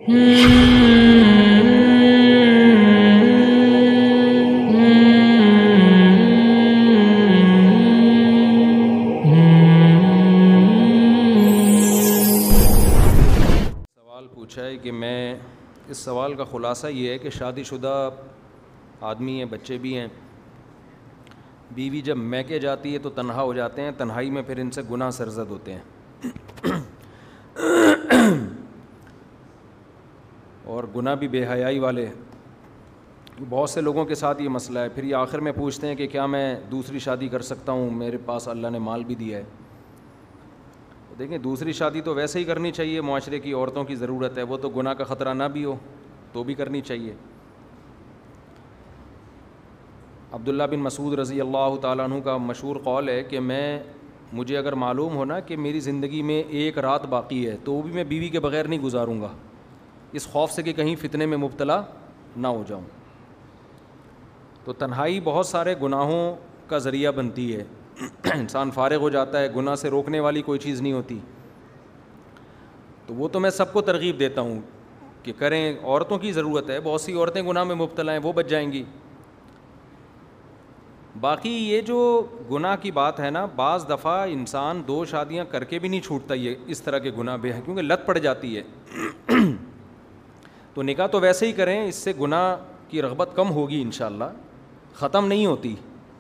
سوال پوچھا ہے کہ میں اس سوال کا خلاصہ یہ ہے کہ شادی شدہ آدمی ہیں، بچے بھی ہیں، بیوی جب میکے جاتی ہے تو تنہا ہو جاتے ہیں، تنہائی میں پھر ان سے گناہ سرزد ہوتے ہیں اور گناہ بھی بے حیائی والے۔ بہت سے لوگوں کے ساتھ یہ مسئلہ ہے، پھر یہ آخر میں پوچھتے ہیں کہ کیا میں دوسری شادی کر سکتا ہوں، میرے پاس اللہ نے مال بھی دیا ہے۔ دیکھیں، دوسری شادی تو ویسے ہی کرنی چاہیے، معاشرے کی عورتوں کی ضرورت ہے، وہ تو گناہ کا خطرہ نہ بھی ہو تو بھی کرنی چاہیے۔ عبداللہ بن مسعود رضی اللہ تعالیٰ عنہ کا مشہور قول ہے کہ مجھے اگر معلوم ہونا کہ میری زندگی میں ایک رات باقی ہے تو وہ بھی میں بیوی کے بغیر نہیں گزاروں گا، اس خوف سے کہ کہیں فتنے میں مبتلا نہ ہو جاؤں۔ تو تنہائی بہت سارے گناہوں کا ذریعہ بنتی ہے، انسان فارغ ہو جاتا ہے، گناہ سے روکنے والی کوئی چیز نہیں ہوتی۔ تو وہ تو میں سب کو ترغیب دیتا ہوں کہ کریں، عورتوں کی ضرورت ہے، بہت سی عورتیں گناہ میں مبتلا ہیں، وہ بچ جائیں گی۔ باقی یہ جو گناہ کی بات ہے نا، بعض دفعہ انسان 2 شادیاں کر کے بھی نہیں چھوٹتا یہ اس طرح کے گناہ بے ہیں، کیونکہ لت پڑ جاتی ہے۔ تو نکاح تو ویسے ہی کریں، اس سے گناہ کی رغبت کم ہوگی انشاءاللہ، ختم نہیں ہوتی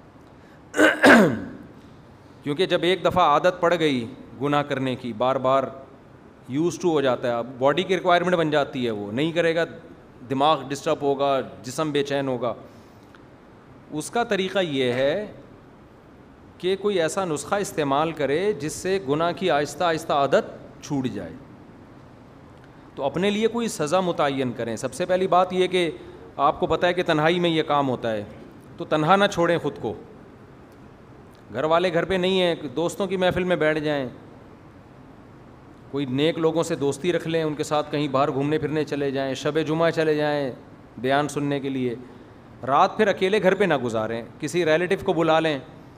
کیونکہ جب ایک دفعہ عادت پڑ گئی گناہ کرنے کی، بار بار یوز ٹو ہو جاتا ہے، اب باڈی کی ریکوائرمنٹ بن جاتی ہے، وہ نہیں کرے گا دماغ ڈسٹرب ہوگا، جسم بے چین ہوگا۔ اس کا طریقہ یہ ہے کہ کوئی ایسا نسخہ استعمال کرے جس سے گناہ کی آہستہ آہستہ عادت چھوٹ جائے۔ تو اپنے لیے کوئی سزا متعین کریں۔ سب سے پہلی بات یہ کہ آپ کو پتہ ہے کہ تنہائی میں یہ کام ہوتا ہے، تو تنہا نہ چھوڑیں خود کو۔ گھر والے گھر پہ نہیں ہیں، دوستوں کی محفل میں بیٹھ جائیں، کوئی نیک لوگوں سے دوستی رکھ لیں، ان کے ساتھ کہیں باہر گھومنے پھرنے چلے جائیں، شب جمعہ چلے جائیں بیان سننے کے لیے۔ رات پھر اکیلے گھر پہ نہ گزاریں، کسی ریلیٹیو کو بلا لیں۔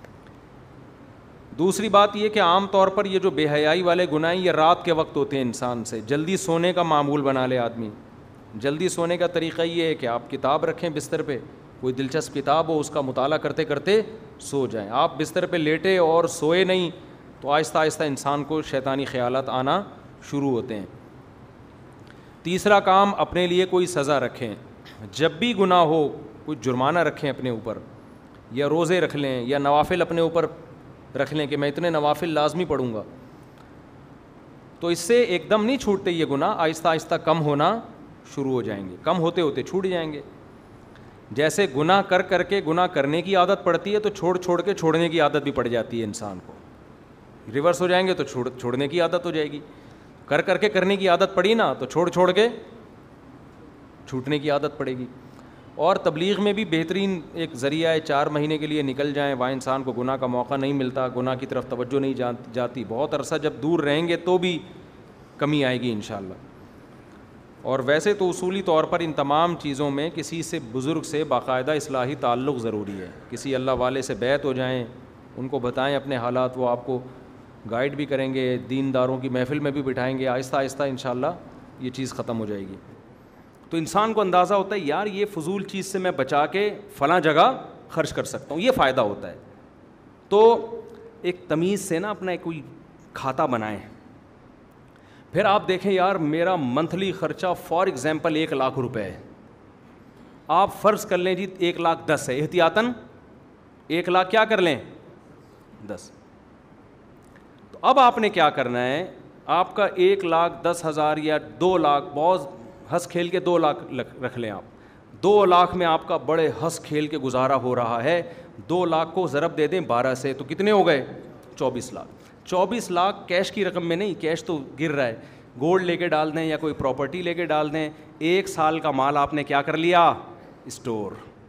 دوسری بات یہ کہ عام طور پر یہ جو بے حیائی والے گناہ یہ رات کے وقت ہوتے ہیں، انسان سے جلدی سونے کا معمول بنا لے آدمی۔ جلدی سونے کا طریقہ یہ ہے کہ آپ کتاب رکھیں بستر پہ، کوئی دلچسپ کتاب ہو، اس کا مطالعہ کرتے کرتے سو جائیں۔ آپ بستر پہ لیٹے اور سوئے نہیں تو آہستہ آہستہ انسان کو شیطانی خیالات آنا شروع ہوتے ہیں۔ تیسرا کام، اپنے لیے کوئی سزا رکھیں۔ جب بھی گناہ ہو کوئی جرمانہ رکھیں اپنے اوپر، یا روزے رکھ لیں، یا نوافل اپنے اوپر رکھ لیں کہ میں اتنے نوافل لازمی پڑھوں گا۔ تو اس سے ایک دم نہیں چھوٹتے یہ گناہ، آہستہ آہستہ کم ہونا شروع ہو جائیں گے، کم ہوتے ہوتے چھوٹ جائیں گے۔ جیسے گناہ کر کر کے گناہ کرنے کی عادت پڑتی ہے تو چھوڑ چھوڑ کے چھوڑنے کی عادت بھی پڑ جاتی ہے انسان کو۔ ریورس ہو جائیں گے تو چھوڑنے کی عادت ہو جائے گی۔ کر کر کے کرنے کی عادت پڑی نا تو چھوڑ چھوڑ کے چھوٹنے کی عادت پڑے گی۔ اور تبلیغ میں بھی بہترین ایک ذریعہ ہے، 4 مہینے کے لیے نکل جائیں، وہاں انسان کو گناہ کا موقع نہیں ملتا، گناہ کی طرف توجہ نہیں جاتی، بہت عرصہ جب دور رہیں گے تو بھی کمی آئے گی انشاءاللہ۔ اور ویسے تو اصولی طور پر ان تمام چیزوں میں کسی سے بزرگ سے باقاعدہ اصلاحی تعلق ضروری ہے، کسی اللہ والے سے بیعت ہو جائیں، ان کو بتائیں اپنے حالات، وہ آپ کو گائیڈ بھی کریں گے، دینداروں کی محفل میں بھی بٹھائیں گے، آہستہ آہستہ انشاءاللہ یہ چیز ختم ہو جائے گی۔ تو انسان کو اندازہ ہوتا ہے یار یہ فضول چیز سے میں بچا کے فلاں جگہ خرچ کر سکتا ہوں، یہ فائدہ ہوتا ہے۔ تو ایک تمیز سے نا اپنا کوئی کھاتا بنائیں۔ پھر آپ دیکھیں یار میرا منتھلی خرچہ فار ایگزامپل 1 لاکھ روپے ہے، آپ فرض کر لیں جی 1,10,000 ہے، احتیاطاً 1 لاکھ کیا کر لیں 10۔ تو اب آپ نے کیا کرنا ہے، آپ کا 1,10,000 یا 2 لاکھ، بہت ہنس کھیل کے 2 لاکھ رکھ لیں آپ، 2 لاکھ میں آپ کا بڑے ہنس کھیل کے گزارا ہو رہا ہے، 2 لاکھ کو ضرب دے دیں 12 سے تو کتنے ہو گئے 24 لاکھ۔ 24 لاکھ کیش کی رقم میں نہیں، کیش تو گر رہا ہے، گولڈ لے کے ڈال دیں یا کوئی پراپرٹی لے کے ڈال دیں، 1 سال کا مال آپ نے کیا کر لیا اسٹور۔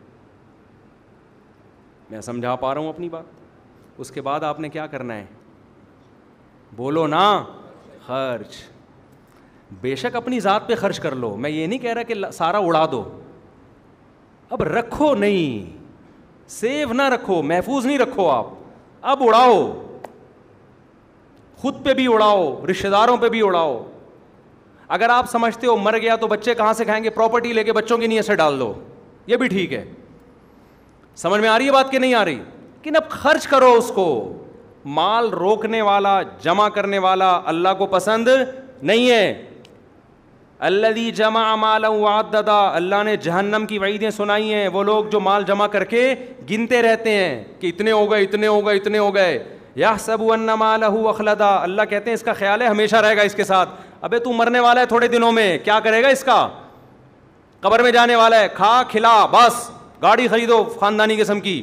میں سمجھا پا رہا ہوں اپنی بات؟ اس کے بعد آپ نے کیا کرنا ہے، بولو نا، خرچ۔ بے شک اپنی ذات پہ خرچ کر لو، میں یہ نہیں کہہ رہا کہ سارا اڑا دو، اب رکھو نہیں، سیو نہ رکھو، محفوظ نہیں رکھو آپ، اب اڑاؤ، خود پہ بھی اڑاؤ، رشتہ داروں پہ بھی اڑاؤ۔ اگر آپ سمجھتے ہو مر گیا تو بچے کہاں سے کھائیں گے, پراپرٹی لے کے بچوں کی نیت سے ڈال دو, یہ بھی ٹھیک ہے. سمجھ میں آ رہی ہے بات کہ نہیں آ رہی؟ لیکن اب خرچ کرو اس کو. مال روکنے والا, جمع کرنے والا اللہ کو پسند نہیں ہے. الذی جمع مالا وعددا, اللہ نے جہنم کی وعیدیں سنائی ہیں. وہ لوگ جو مال جمع کر کے گنتے رہتے ہیں کہ اتنے ہو گئے, اتنے ہو گئے, اتنے ہو گئے. یحسب ان مالہ اخلدا, اللہ کہتے ہیں اس کا خیال ہے ہمیشہ رہے گا اس کے ساتھ. ابے تو مرنے والا ہے تھوڑے دنوں میں, کیا کرے گا اس کا؟ قبر میں جانے والا ہے, کھا کھلا بس, گاڑی خریدو خاندانی قسم کی.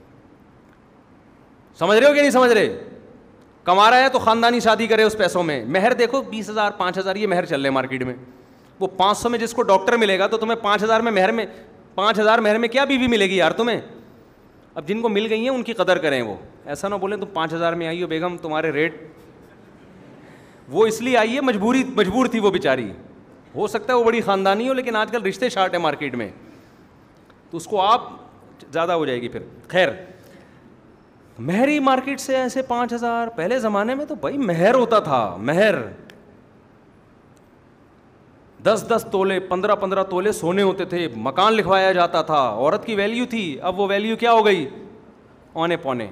سمجھ رہے ہو کہ نہیں سمجھ رہے؟ کما رہا ہے تو خاندانی شادی کرے اس پیسوں میں. مہر دیکھو 20,000 5,000 یہ مہر چل رہے مارکیٹ میں. وہ 500 میں جس کو ڈاکٹر ملے گا تو تمہیں 5,000 میں مہر میں 5,000 مہر میں کیا بیوی ملے گی یار تمہیں؟ اب جن کو مل گئی ہیں ان کی قدر کریں. وہ ایسا نہ بولیں تم 5,000 میں آئی ہو بیگم, تمہارے ریٹ. وہ اس لیے آئی ہے مجبور تھی وہ بیچاری. ہو سکتا ہے وہ بڑی خاندانی ہو, لیکن آج کل رشتے شارٹ ہیں مارکیٹ میں, تو اس کو آپ زیادہ ہو جائے گی پھر. خیر, مہر مارکیٹ سے ایسے 5,000. پہلے زمانے میں تو بھائی مہر ہوتا تھا, مہر 10 تولے 15 تولے سونے ہوتے تھے, مکان لکھوایا جاتا تھا, عورت کی ویلیو تھی. اب وہ ویلیو کیا ہو گئی؟ اونے پونے.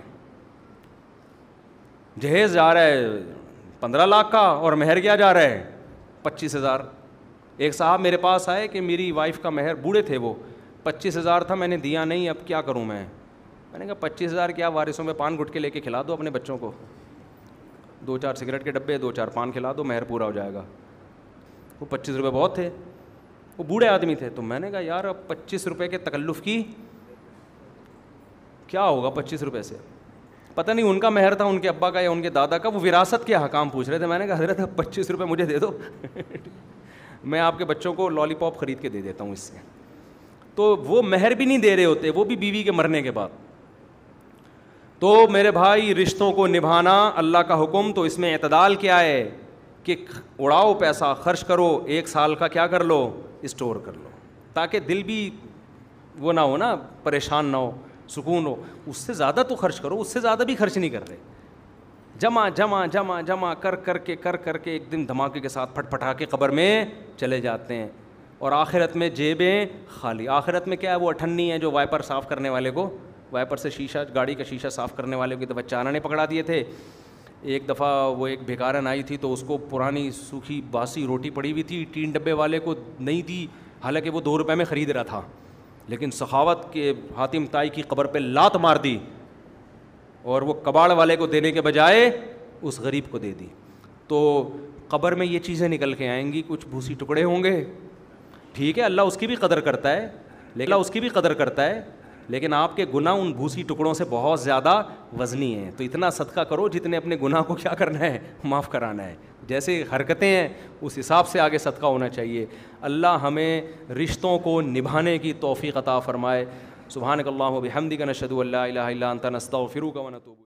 جہیز جا رہا ہے 15 لاکھ کا اور مہر کیا جا رہا ہے 25,000. ایک صاحب میرے پاس آئے کہ میری وائف کا مہر, بوڑھے تھے وہ, 25,000 تھا, میں نے دیا نہیں, اب کیا کروں میں نے کہا 25,000 کیا, وارثوں میں پان گٹکے لے کے کھلا دو اپنے بچوں کو, 2-4 سگریٹ کے ڈبے, 2-4 پان کھلا دو, مہر پورا ہو جائے گا. وہ 25 روپے بہت تھے, وہ بوڑھے آدمی تھے. تو میں نے کہا یار اب 25 روپے کے تکلف کی کیا ہوگا 25 روپے سے؟ پتہ نہیں ان کا مہر تھا, ان کے ابا کا یا ان کے دادا کا, وہ وراثت کے حکام پوچھ رہے تھے. میں نے کہا حضرت 25 روپے مجھے دے دو میں آپ کے بچوں کو لالی پاپ خرید کے دے دیتا ہوں اس سے. تو وہ مہر بھی نہیں دے رہے ہوتے, وہ بھی بیوی کے مرنے کے بعد. تو میرے بھائی رشتوں کو نبھانا اللہ کا حکم. تو اس میں اعتدال کیا ہے کہ اڑاؤ پیسہ, خرچ کرو, 1 سال کا کیا کر لو, اسٹور کر لو, تاکہ دل بھی وہ نہ ہو نا, پریشان نہ ہو, سکون ہو. اس سے زیادہ تو خرچ کرو, اس سے زیادہ بھی خرچ نہیں کر رہے. جمع جمع جمع جمع کر کے ایک دن دھماکے کے ساتھ پھٹ پھٹا کے قبر میں چلے جاتے ہیں, اور آخرت میں جیبیں خالی. آخرت میں کیا ہے, وہ اٹھنی ہے جو وائپر صاف کرنے والے کو, وائپر سے شیشہ, گاڑی کا شیشہ صاف کرنے والے کو دفعہ چانا نے پکڑا دیے تھے. ایک دفعہ وہ ایک بھیکارن آئی تھی تو اس کو پرانی سوکھی باسی روٹی پڑی ہوئی تھی, 3 ڈبے والے کو نہیں دی, حالانکہ وہ 2 روپے میں خرید رہا تھا, لیکن سخاوت کے حاتم طائی کی قبر پہ لات مار دی, اور وہ کباڑ والے کو دینے کے بجائے اس غریب کو دے دی. تو قبر میں یہ چیزیں نکل کے آئیں گی, کچھ بھوسی ٹکڑے ہوں گے, ٹھیک ہے, اللہ اس کی بھی قدر کرتا ہے, لیکن آپ کے گناہ ان بھوسی ٹکڑوں سے بہت زیادہ وزنی ہیں. تو اتنا صدقہ کرو جتنے اپنے گناہ کو کیا کرنا ہے, معاف کرانا ہے. جیسے حرکتیں ہیں اس حساب سے آگے صدقہ ہونا چاہیے. اللہ ہمیں رشتوں کو نبھانے کی توفیق عطا فرمائے. سبحانک اللہم و بحمدک نشہد ان لا الہ الا انت نستغفرک و نتوب